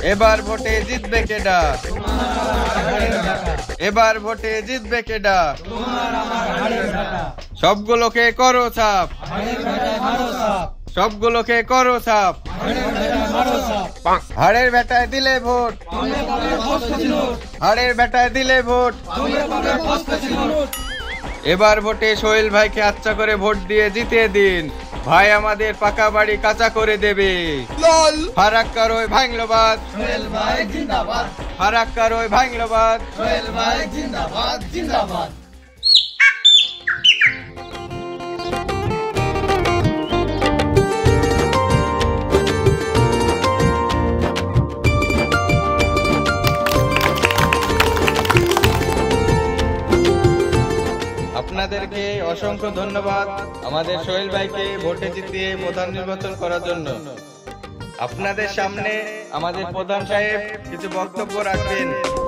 এবার ভোটে জিতবে কেডা? এবার ভোটে জিতবে কেডা? সবগুলোকে করো ছাপ, সবগুলোকে করো ছাপ। হাড়ের বেটায় দিলে ভোট, হাড়ের বেটায় দিলে ভোট। এবার ভোটে সোহেল ভাইকে আচ্ছা করে ভোট দিয়ে জিতিয়ে দিন। ভাই আমাদের পাকা বাড়ি কাঁচা করে দেবে। ফারাক্কার ওই ভাঙলোবাদ, সোহেল ভাই জিন্দাবাদ। ফারাক্কার ওই ভাঙলোবাদ, সোহেল ভাই জিন্দাবাদ জিন্দাবাদ। আপনাদেরকে অসংখ্য ধন্যবাদ আমাদের সোহেল ভাইকে ভোটে জিতিয়ে প্রধান নির্বাচন করার জন্য। আপনাদের সামনে আমাদের প্রধান সাহেব কিছু বক্তব্য রাখবেন।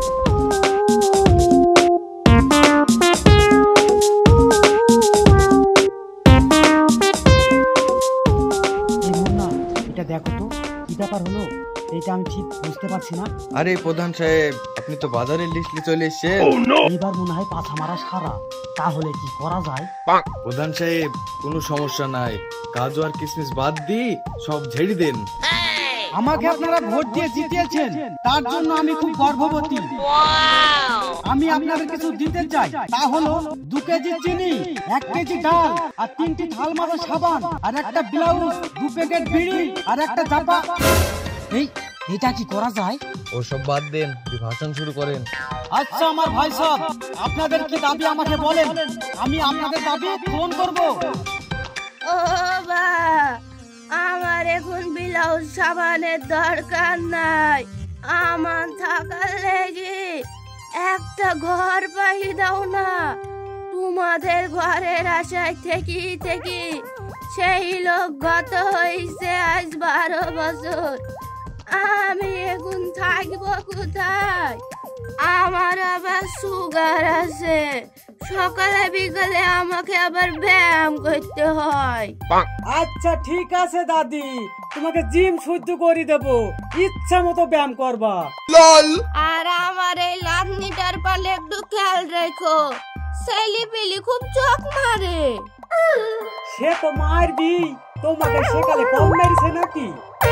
এটা দেখো তো কি ব্যাপার হলো, এইটা আমি ঠিক বুঝতে পারছি না। আরে প্রধান সাহেব, আপনি তো বাজারের লিস্টে চলে এসেছেন। এবার মনে হয় পাছা মারা সারা, তাহলে কি করা যায়? প্রধান সাহেব কোনো সমস্যা নাই, কাজু আর কিসমিস বাদ দিয়ে সব ঝেড়ে দেন। আমাকে আপনারা ভোট দিয়ে জিতিয়েছেন, তার জন্য আমি খুব গর্ববতী। আমি আপনাদের কিছু দিতে চাই, তা হলো 2 কেজি চিনি, 1 কেজি ডাল, আর 3টি থাল মাজা সাবান, আর একটা ব্লাউজ, 2 প্যাকেট বিড়ি, আর একটা চাপা। এটা কি করা যায়? ও সব বাদ দেন, ভাষণ শুরু করেন। আচ্ছা আমার ভাই সাহেব, আপনাদের কি দাবি আমাকে বলেন, আমি আপনাদের দাবি পূরণ করব। ও বা, আমার এখন ব্লাউজ সাবানের দরকার নাই, আমার থাকার লেগে একটা ঘর পাই দাও না। তোমাদের ঘরের আশায় থেকে থেকে সেই লোক গত হয়েছে আজ 12 বছর। আমি এখন থাকবো কোথায়? আমার আবার সুগার আছে, সকালে বিকালে আমাকে আবার ব্যায়াম করতে হয়। আচ্ছা ঠিক আছে দাদি, তোমাকে জিম শুদ্ধ করে দেব, ইচ্ছা মতো ব্যায়াম করবা। আর আমার এই লাতনিটার পালে একটু খেয়াল রেখো, ছেলেপিলি খুব চোখ মারে। সে তো মারবি, তোমাকে সকালে কম মেরেছে নাকি?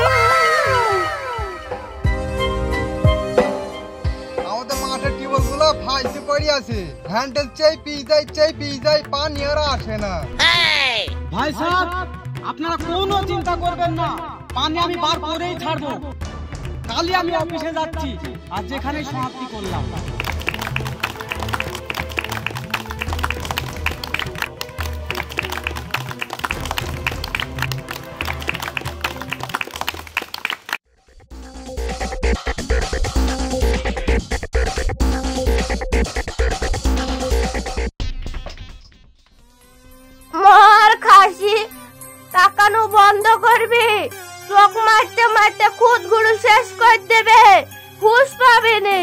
আমাদের মাঠের টিউবওয়েল গুলো ফাইতে পড়ে আছে, হ্যান্ডেল চাই যায় পানি আর আসে না। ভাই সাহেব, আপনারা কোনো চিন্তা করবেন না, পানি আমি বার করেই ছাড়বো। কালই আমি অফিসে যাচ্ছি, আর যেখানে সমাপ্তি করলাম। মর খাসি, তাকানো বন্ধ করবি, চোখ মারতে মারতে খুদগুলো শেষ করে দেবে, হুঁশ পাবে না।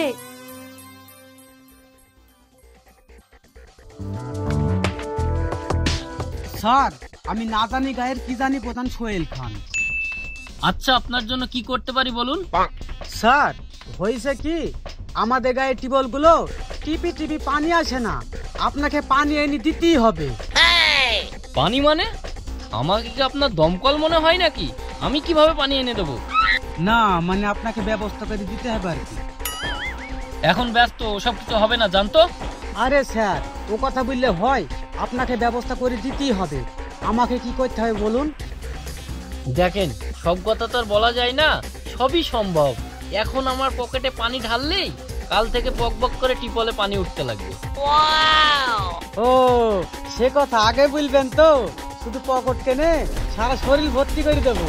স্যার, আমি না জানি গায়ের কি জানি প্রধান সোহেল খান। আচ্ছা, আপনার জন্য কি করতে পারি বলুন। স্যার, হয়েছে কি, আমাদের গায়ে টিউবওয়েল গুলো টিপি টিপি পানি আসে না, আপনাকে পানি এনে দিতেই হবে। পানি মানে? আমাকে কি আপনার দমকল মনে হয় নাকি? আমি কিভাবে পানি এনে দেবো? না মানে আপনাকে ব্যবস্থা করে দিতে হবে আর কি। এখন ব্যস্ত, ওসব কিছু হবে না জানতো। আরে স্যার, ও কথা বললে হয়, আপনাকে ব্যবস্থা করে দিতেই হবে। আমাকে কি করতে হবে বলুন। দেখেন, সব কথা তো আর বলা যায় না, সবই সম্ভব। এখন আমার পকেটে পানি ঢাললেই কাল থেকে বক বক করে টিপলে পানি উঠতে লাগবে। ও, সে কথা আগে বলবেন তো, শুধু পকেট কেনে সারা শরীর ভর্তি করে দেবো।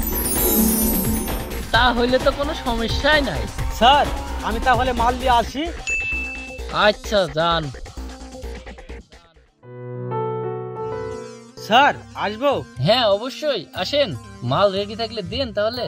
তা হইলে তো কোনো সমস্যাই নাই। স্যার, আমি তাহলে মাল দিয়ে আসি। আচ্ছা যান। স্যার, আসবো? হ্যাঁ অবশ্যই আসেন, মাল রেডি থাকলে দেন তাহলে।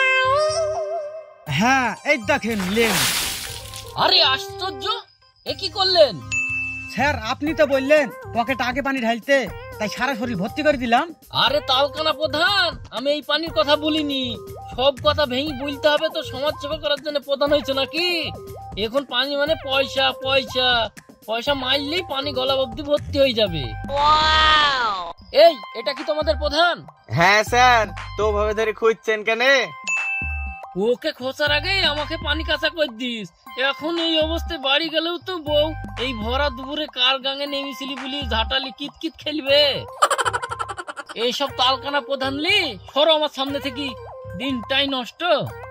হ্যাঁ, এই দেখেন লেন। আরে আশ্চর্য, এ কি করলেন? স্যার, আপনি তো বললেন পকেট আগে পানি ঢালতে, তাই সারা শরীর ভর্তি করে দিলাম। আরে তাও কেনা প্রধান, আমি এই পানির কথা বলিনি, সব কথা ভেঙে বলতে হবে তো? সমাজ সেবা করার জন্য প্রধান হয়েছে নাকি? এখন পানি মানে পয়সা পয়সা পয়সা, মারলেই পানি গলা অব্দি ভর্তি হয়ে যাবে। এই, এটা কি তোমাদের প্রধান? হ্যাঁ স্যার, তো ভাবে ধরে খুঁজছেন কেন? ওকে খোঁচার আগে আমাকে পানি কাঁচা করে দিস। এখন এই অবস্থায় বাড়ি গেলেও তো বউ এই ভরা দুপুরে কার গাঙে নেমেছিলি বলি ঝাঁটালি কিতকিত খেলবে। এইসব তালকানা প্রধানলি সরো আমার সামনে থেকে, দিনটাই নষ্ট।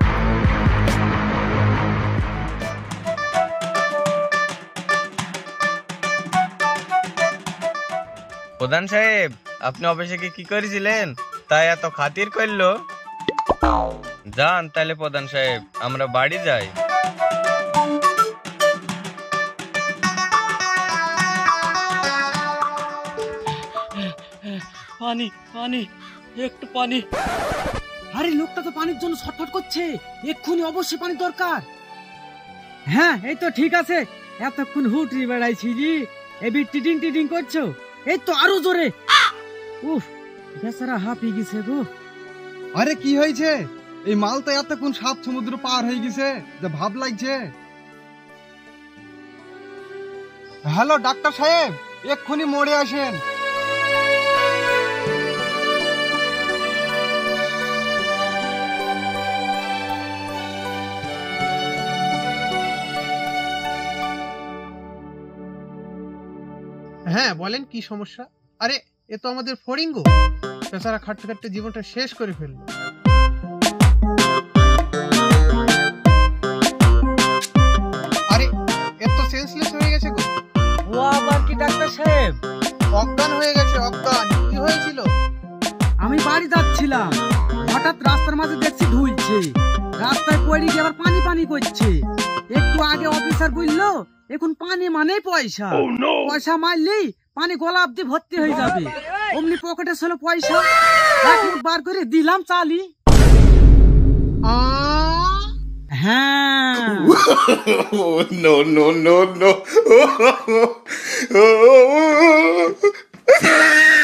প্রধান সাহেব, আপনি অফিসে কি করেছিলেন তাই এত খাতির করলো? যান তাহলে প্রধান সাহেব, আমরা বাড়ি যাই। পানি পানি, একটু পানি। আরে লোকটা তো পানির জন্য ছটফট করছে, এক্ষুনি অবশ্যই পানি দরকার। হ্যাঁ এই তো ঠিক আছে, এতক্ষণ হুটরি বেড়াইছিলি, এবি টিটিং টিটিং করছো, এই তো আরো জোরে। উফ, বেচারা হাঁপিয়ে গেছে গো। আরে কি হয়েছে? এই মাল তো এতক্ষণ 7 সমুদ্র পার হয়ে গেছে, যা ভাব লাগছে। হ্যালো ডাক্তার সাহেব, এক্ষুনি মোড়ে আসেন। হ্যাঁ বলেন, কি সমস্যা? আরে এ তো আমাদের ফড়িঙ্গো, বেচারা খাটতে খাটতে জীবনটা শেষ করে ফেললো। আরে এ তো সেন্সলেস হয়ে গেছে গো। ও আবার কি ডাক্তার সাহেব? অজ্ঞান হয়ে গেছে, অজ্ঞান। কি হয়েছিল? আমি বাড়ি যাচ্ছিলাম, হঠাৎ রাস্তার মাঝে দেখছি ঢুলছে, রাস্তায় পড়ে গিয়ে আবার পানি পানি করছে। একটু আগে অফিসার বললো এখন পানি মানে পয়সা, পয়সা মারলেই পানি গলা অব্দি ভর্তি হয়ে যাবে। অমনি পকেটে ছিল পয়সা, এক মুঠ বার করে দিলাম চালি। হ্যাঁ No, no, no, no.